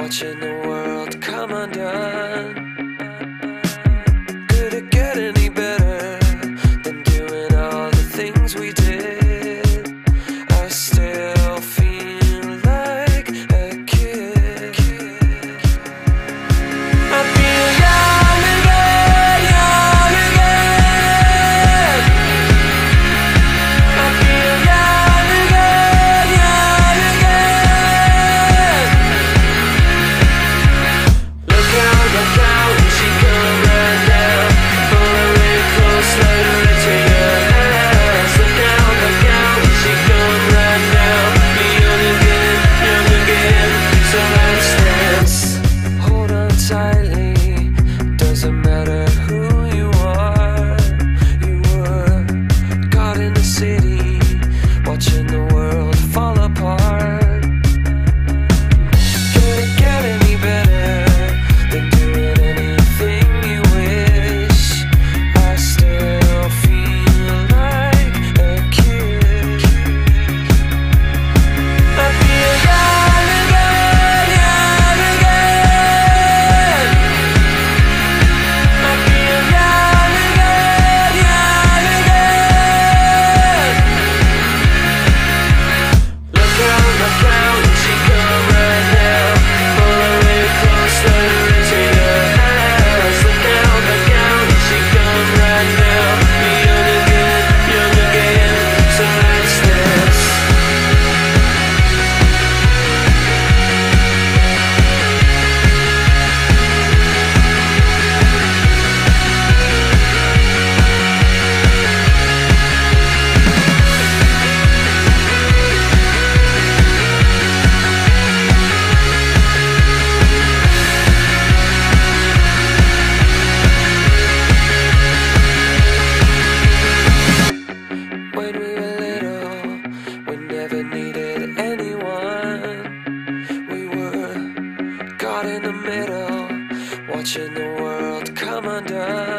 watching the world come undone. Could it get any better than doing all the things we did? I still feel like a kid. I feel young again, young again. I feel young again, young again. Look out, here she come right now. Pull her in close, let her into your eyes. Look out, here she come right now. Be young again, so let's dance. Hold on tightly, doesn't matter who you are. You were caught in the city, watching the world fall apart. Could it get any better than doing anything you wish? I still feel like a kid. I feel young again, young again. I feel young again, young again. Look out, here she come right now. Pull her in close, let her into your eyes. Look out, here she come right now. Be young again, so let's dance. When we were little, we never needed anyone. We were caught in the middle, watching the world come undone.